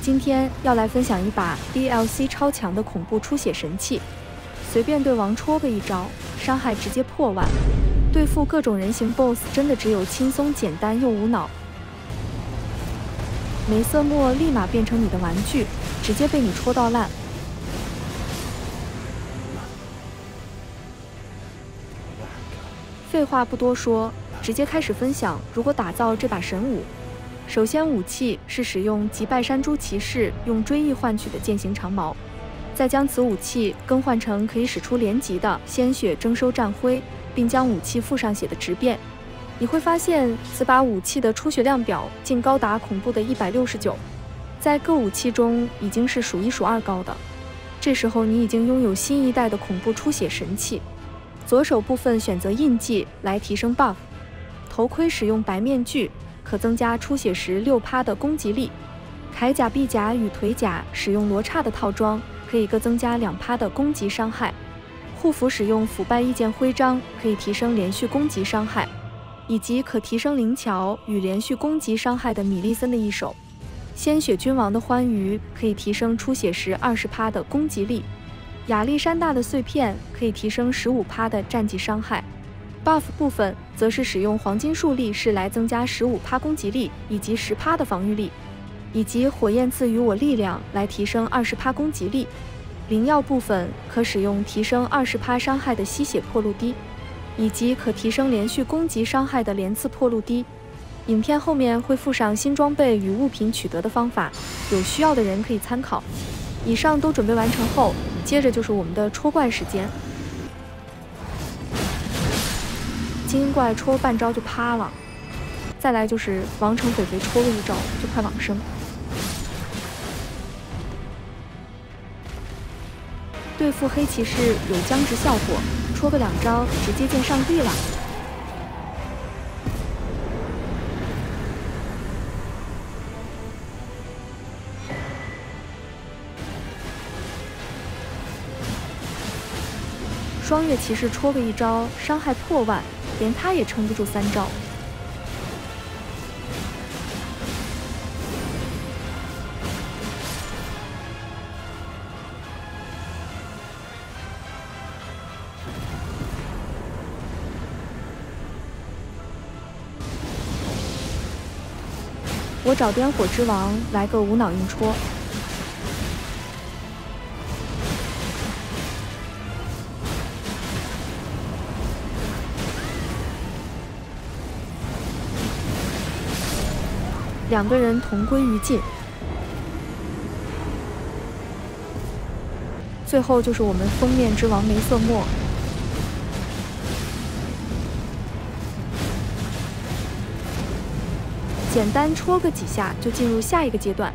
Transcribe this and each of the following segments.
今天要来分享一把 DLC 超强的恐怖出血神器，随便对王戳个一招，伤害直接破万。对付各种人形 BOSS 真的只有轻松简单又无脑。梅瑟莫立马变成你的玩具，直接被你戳到烂。废话不多说，直接开始分享如何打造这把神武。首先，武器是使用击败山猪骑士用追忆换取的剑形长矛，再将此武器更换成可以使出连击的鲜血征收战徽，并将武器附上血的质变。你会发现此把武器的出血量表竟高达恐怖的169，在各武器中已经是数一数二高的。这时候你已经拥有新一代的恐怖出血神器。左手部分选择印记来提升 buff， 头盔使用白面具，可增加出血时6%的攻击力。铠甲、臂甲与腿甲使用罗刹的套装，可以各增加2%的攻击伤害。护符使用腐败意见徽章，可以提升连续攻击伤害，以及可提升灵巧与连续攻击伤害的米利森的一手。鲜血君王的欢愉可以提升出血时20%的攻击力。亚历山大的碎片可以提升15%的战绩伤害。buff 部分则是使用黄金树立士来增加15%攻击力以及10%的防御力，以及火焰赐予我力量来提升20%攻击力。灵药部分可使用提升20%伤害的吸血破路滴，以及可提升连续攻击伤害的连刺破路滴。影片后面会附上新装备与物品取得的方法，有需要的人可以参考。以上都准备完成后，接着就是我们的戳怪时间。精英怪戳半招就趴了，再来就是王城匪匪戳个一招就快往生。对付黑骑士有僵直效果，戳个2招直接见上帝了。双月骑士戳个一招，伤害破万，连他也撑不住3招。我找颠火之王来个无脑硬戳。2个人同归于尽。最后就是我们封面之王梅瑟莫。简单戳个几下就进入下一个阶段。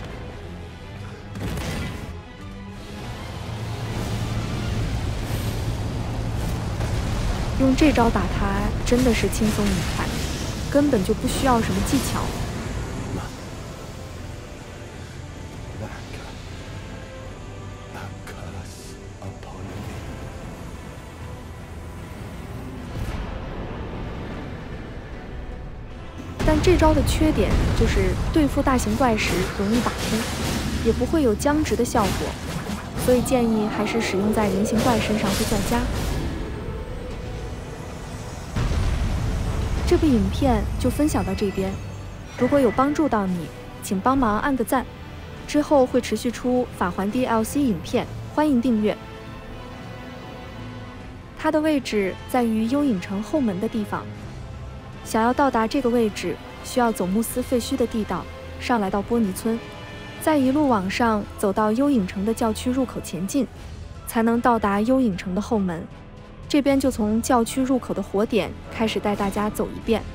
用这招打他真的是轻松愉快，根本就不需要什么技巧。但这招的缺点就是对付大型怪时容易打空，也不会有僵直的效果，所以建议还是使用在人形怪身上会较佳。这部影片就分享到这边，如果有帮助到你，请帮忙按个赞。之后会持续出法环 DLC 影片，欢迎订阅。它的位置在于幽影城后门的地方。想要到达这个位置，需要走慕斯废墟的地道，上来到波尼村，再一路往上走到幽影城的教区入口前进，才能到达幽影城的后门。这边就从教区入口的火点开始带大家走一遍。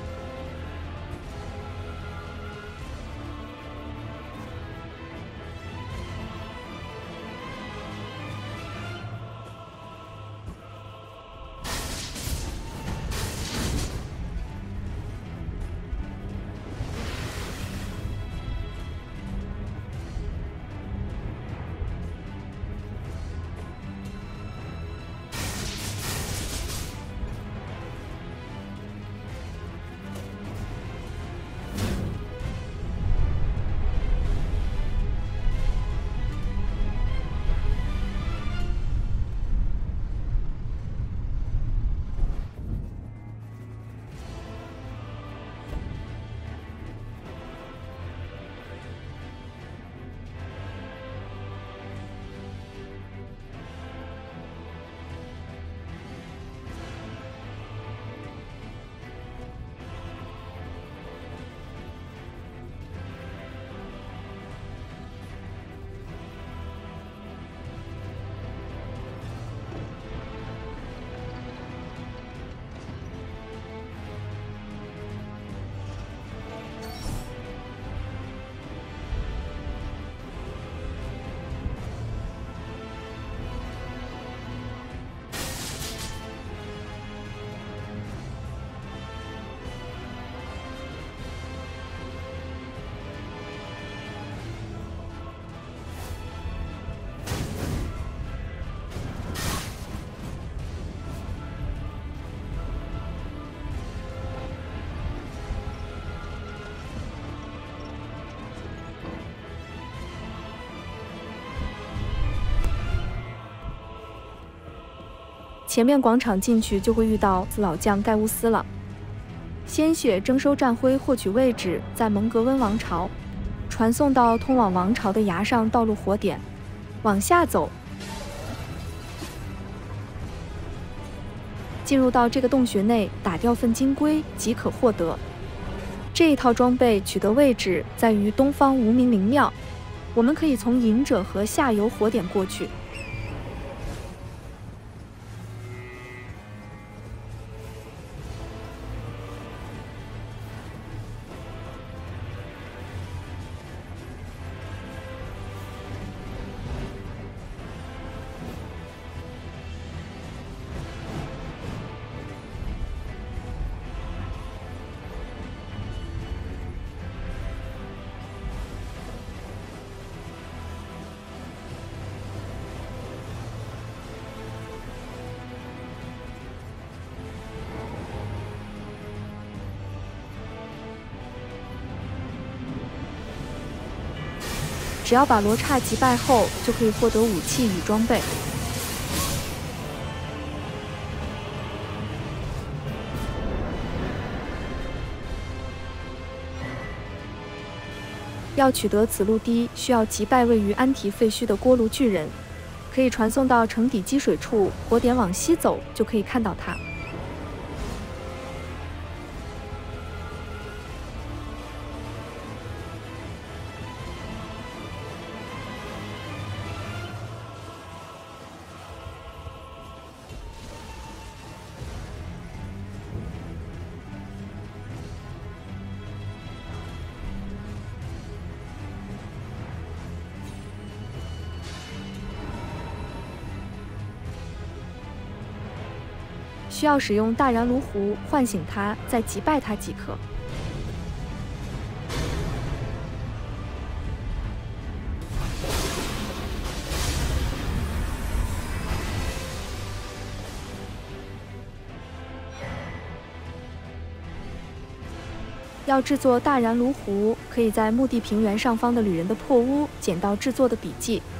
前面广场进去就会遇到老将盖乌斯了。鲜血征收战徽获取位置在蒙格温王朝，传送到通往王朝的崖上道路火点。往下走，进入到这个洞穴内，打掉粪金龟即可获得。这一套装备取得位置在于东方无名灵庙，我们可以从隐者河下游火点过去。只要把罗刹击败后，就可以获得武器与装备。要取得此陆地，需要击败位于安提废墟的锅炉巨人，可以传送到城底积水处，火点往西走就可以看到它。需要使用大燃炉壶唤醒它，再击败它即可。要制作大燃炉壶，可以在墓地平原上方的旅人的破屋捡到制作的笔记。